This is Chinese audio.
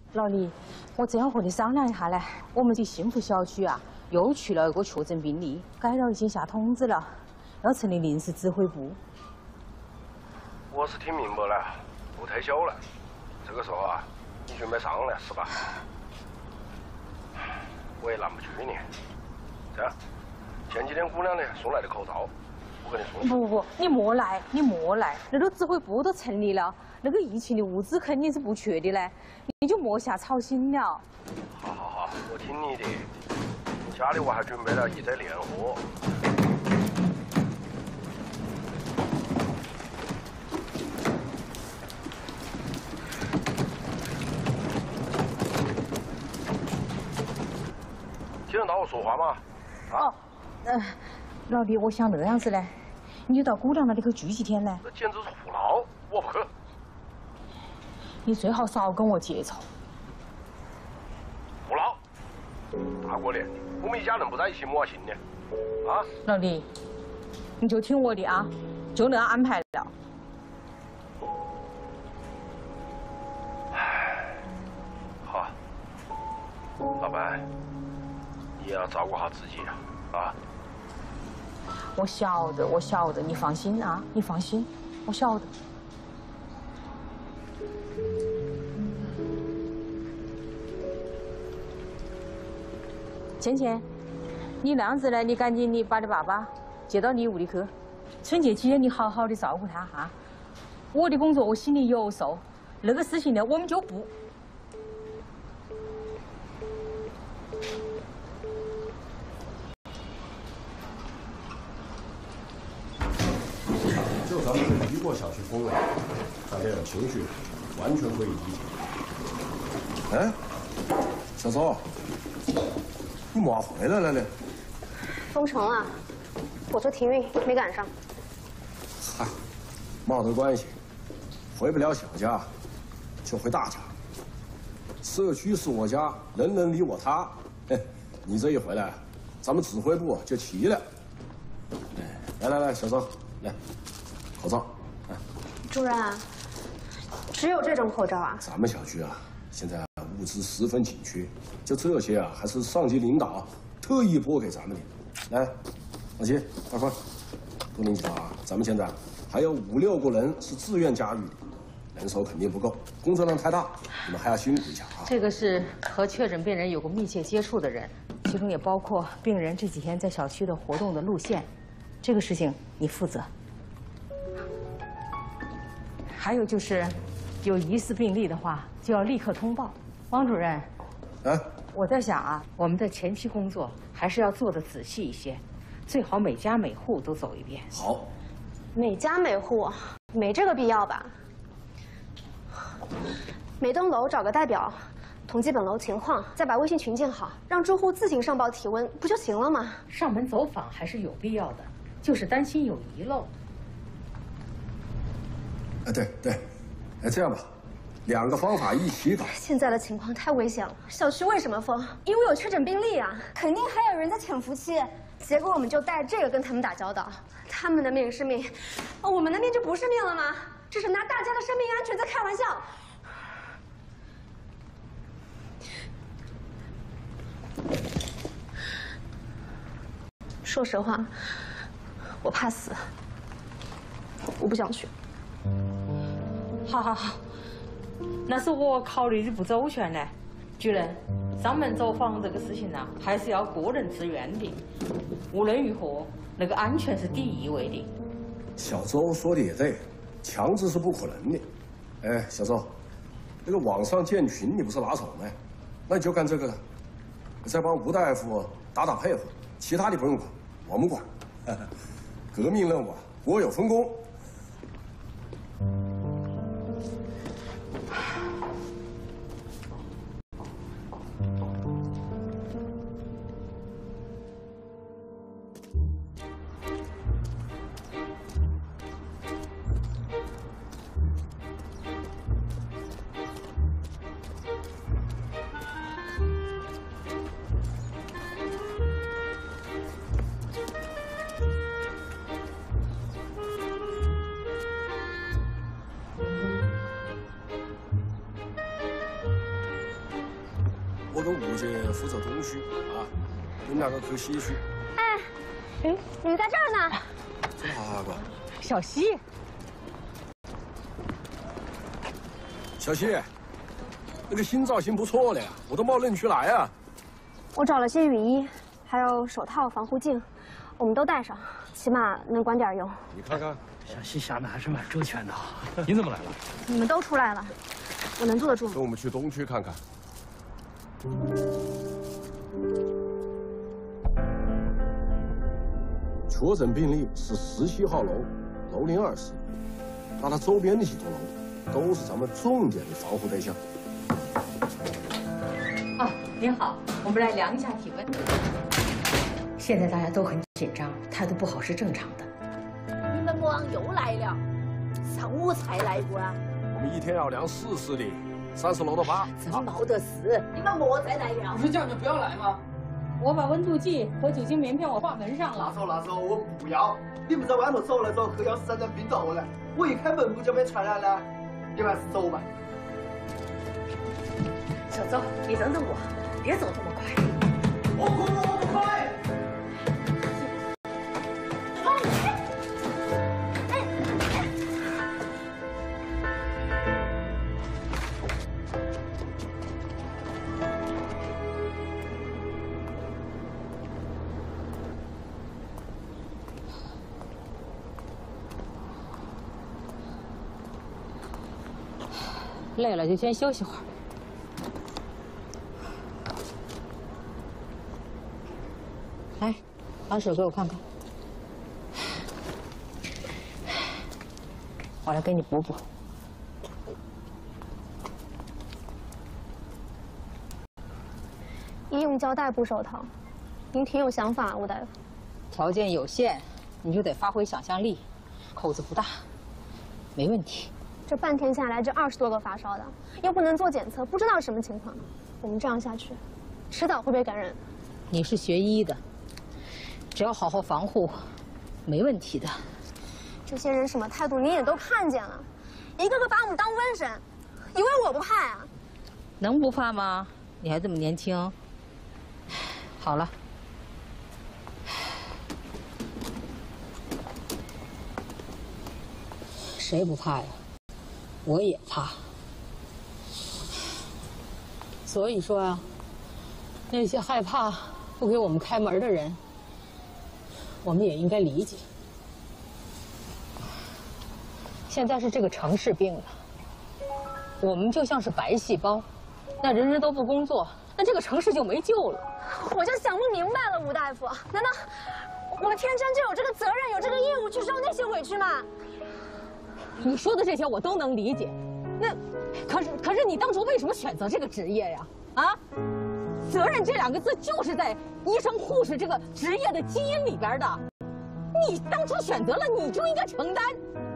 老李，我正要和你商量一下嘞。我们这幸福小区啊，又出了一个确诊病例，街道已经下通知了，要成立临时指挥部。 我是听明白了，不太小了。这个时候啊，你准备上来是吧？我也拦不住你。这样，前几天姑娘呢送来的口罩，我给你送。 不，你莫来，那个指挥部都成立了，那个疫情的物资肯定是不缺的嘞，你就莫瞎操心了。 好，我听你的。家里我还准备了一袋年货。听得到我说话吗？ 哦，老李，我想那样子嘞，你就到姑娘那里去聚几天嘞。 这简直是胡闹，我不去。 你最好少跟我结仇。 胡闹！大过年，我们一家人不在一起，么行呢？啊！ 老李，你就听我的啊，就那样安排了。 好，老板，你也要照顾好自己啊！ 我晓得，你放心啊，你放心，我晓得。芊芊，你那样子呢，你赶紧把你爸爸接到你屋里去，春节期间你好好的照顾他哈。我的工作我心里有数，那个事情呢，我们就不。 就咱们这一个小区封了，大家的情绪完全可以理解。哎，小周，你莫回来了呢？ 封城了，我做停运没赶上。 嗨，没得关系，回不了小家，就回大家。社区是我家，人人理我他。嘿，你这一回来，咱们指挥部就齐了。来，小周，来，口罩。 主任，只有这种口罩啊？ 咱们小区啊，现在物资十分紧缺，就这些啊，还是上级领导特意拨给咱们的。来，老齐、大宽，都领起来啊！咱们现在还有5、6个人是自愿加入的，人手肯定不够，工作量太大，你们还要辛苦一下啊。 这个是和确诊病人有过密切接触的人，其中也包括病人这几天在小区的活动的路线，这个事情你负责。还有就是，有疑似病例的话，就要立刻通报。王主任，我在想啊，我们的前期工作还是要做得仔细一些，最好每家每户都走一遍。 好， 每家每户没这个必要吧？每栋楼找个代表，统计本楼情况，再把微信群建好，让住户自行上报体温，不就行了吗？ 上门走访还是有必要的，就是担心有遗漏。 对，这样吧，2个方法一起搞。 现在的情况太危险了，小区为什么封？因为有确诊病例啊，肯定还有人在潜伏期。结果我们就带这个跟他们打交道，他们的命是命，我们的命就不是命了吗？这是拿大家的生命安全在开玩笑。说实话，我怕死，我不想去。 好，那是我考虑的不周全呢。主任，上门走访这个事情呢，还是要个人自愿的。无论如何，那个安全是第一位的。 小周说的也对，强制是不可能的。哎，小周，那个网上建群你不是拿手吗？那你就干这个了，再帮吴大夫打配合，其他的不用管，我们管。革命任务啊，国有分工。 我跟吴姐负责东区啊，你们两个去西区。 哎，你们在这儿呢？ 这哪个？ 小西， 小西，那个新造型不错的，我都没认出来啊。 我找了些雨衣，还有手套、防护镜，我们都带上，起码能管点用。 你看看， 小西想的还是蛮周全的。你怎么来了？ 你们都出来了，我能坐得住吗？ 跟我们去东区看看。确诊病例是17号楼，楼龄20，那它周边的几栋楼都是咱们重点的防护对象。 啊，您好，我们来量一下体温。现在大家都很紧张，态度不好是正常的。 你们莫又来了，上午才来过啊？ 我们一天要量4次的，30楼的8。 这没得事，你们莫再来了。 不是叫你不要来吗？ 我把温度计和酒精棉片我挂门上了。 那时候我不要，你们在外头走来走去，要是沾点病到我来，我一开门不就被传染了？你们还是走吧。 走走，你等等我，别走这么快。 我不快。 累了就先休息会儿。来，把手给我看看，我来给你补补。 医用胶带布手套，您挺有想法，吴大夫。 条件有限，你就得发挥想象力。口子不大，没问题。 这半天下来，这20多个发烧的，又不能做检测，不知道什么情况。我们这样下去，迟早会被感染。 你是学医的，只要好好防护，没问题的。 这些人什么态度，你也都看见了，一个个把我们当瘟神，以为我不怕啊？ 能不怕吗？你还这么年轻。好了。谁不怕呀？我也怕。所以说啊，那些害怕不给我们开门的人，我们也应该理解。现在是这个城市病了，我们就像是白细胞，那人人都不工作，那这个城市就没救了。 我就想不明白了，吴大夫，难道我天生就有这个责任、有这个义务去受那些委屈吗？ 你说的这些我都能理解，那可是你当初为什么选择这个职业呀？啊，责任这2个字就是在医生、护士这个职业的基因里边的，你当初选择了，你就应该承担。